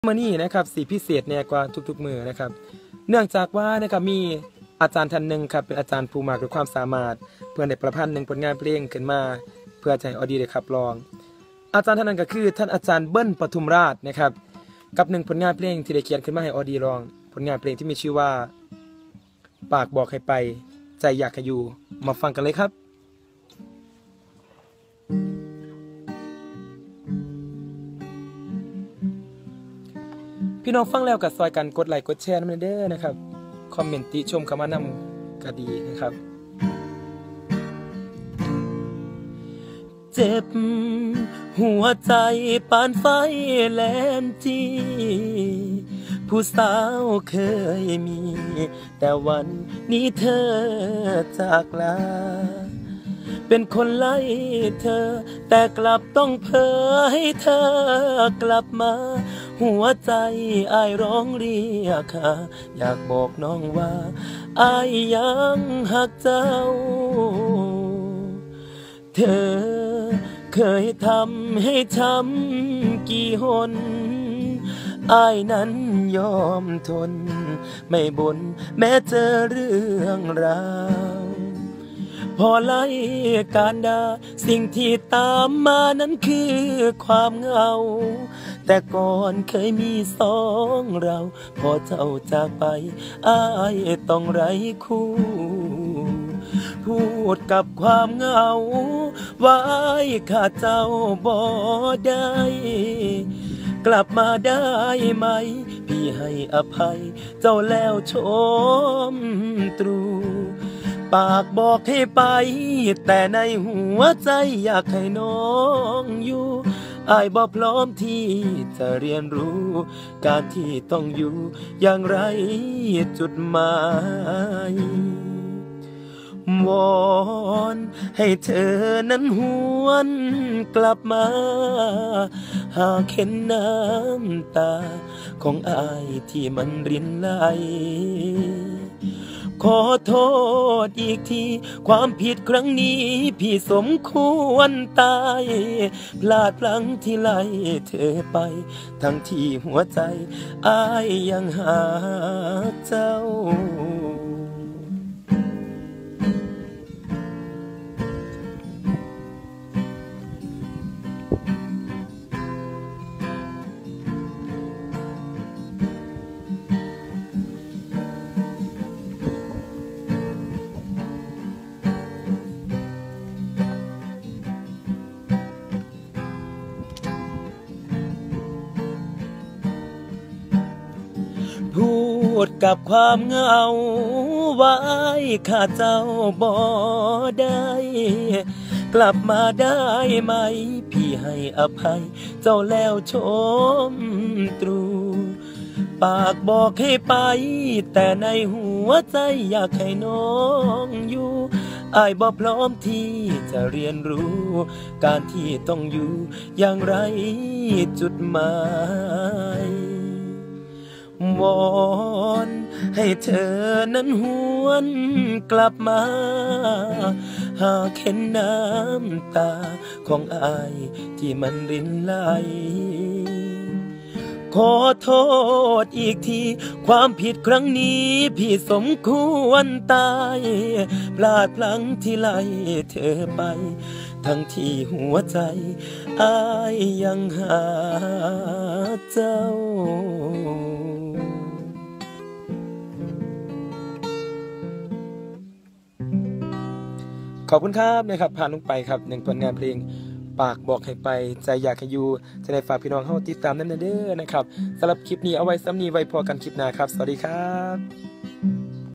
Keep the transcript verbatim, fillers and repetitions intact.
มื้อนี้นะครับสีพิเศษเนี่ยกว่าทุกๆมื้อนะครับเนื่องจากว่านะครับมีอาจารย์ท่านหนึ่งครับเป็นอาจารย์ผู้มากด้วยความสามารถเพื่อได้ประพันธ์หนึ่งผลงานเพลงขึ้นมาเพื่อจะให้ออดีได้ขับร้องอาจารย์ท่านนั้นก็คือท่านอาจารย์เบิ้ลปทุมราชนะครับกับหนึ่งผลงานเพลงที่ได้เขียนขึ้นมาให้ออดีร้องผลงานเพลงที่มีชื่อว่าปากบอกให้ไปใจอยากให้อยู่มาฟังกันเลยครับพี่น้องฟังแล้วก็ซอยกันกดไลค์กดแชร์นำเด้อนะครับคอมเมนต์ติชมเข้ามานำก็ดีนะครับเจ็บหัวใจปานไฟแลนจีผู้สาวเคยมีแต่วันนี้เธอจากลาเป็นคนไล่เธอแต่กลับต้องเพ้อให้เธอกลับมาหัวใจอ้ายร้องเรียกหาอยากบอกน้องว่าอ้ายยังหักเจ้าเธอเคยทำให้ช้ำกี่หนอ้ายนั้นยอมทนไม่บ่นแม้เจอเรื่องราวพอไล่การด่าสิ่งที่ตามมานั้นคือความเหงาแต่ก่อนเคยมีสองเราพอเจ้าจากไปอ้ายต้องไร้คู่พูดกับความเหงาว่าอ้ายขาดเจ้าบ่ได้กลับมาได้ไหมพี่ให้อภัยเจ้าแล้วชมตรูปากบอกให้ไปแต่ในหัวใจอยากให้น้องอยู่อ้ายบ่พร้อมที่จะเรียนรู้การที่ต้องอยู่อย่างไรจุดหมายวอนให้เธอนั้นหวนกลับมาหากเห็นน้ำตาของอ้ายที่มันรินไหลขอโทษอีกทีความผิดครั้งนี้พี่สมควรตายพลาดพลั้งที่ไล่เธอไปทั้งที่หัวใจอ้ายยังหาเจ้าพูดกับความเหงาว่าอ้ายขาดเจ้าบ่ได้กลับมาได้ไหมพี่ให้อภัยเจ้าแล้วชมตรูปากบอกให้ไปแต่ในหัวใจอยากให้น้องอยู่อ้ายบ่พร้อมที่จะเรียนรู้การที่ต้องอยู่อย่างไรจุดหมายวอนให้เธอนั้นหวนกลับมาหากเห็นน้ำตาของอ้ายที่มันรินไหลขอโทษอีกทีความผิดครั้งนี้พี่สมควรตายพลาดพลั้งที่ไล่เธอไปทั้งที่หัวใจอ้ายยังหาเจ้าขอบคุณครับนะครับผ่านลงไปครับหนึ่งผลงานเพลงปากบอกให้ไปใจอยากให้อยู่จะได้ฝากพี่น้องเข้าติดตามนั่นเด้อนะครับสำหรับคลิปนี้เอาไว้ซ้ำนี้ไว้พอกันคลิปหน้าครับสวัสดีครับ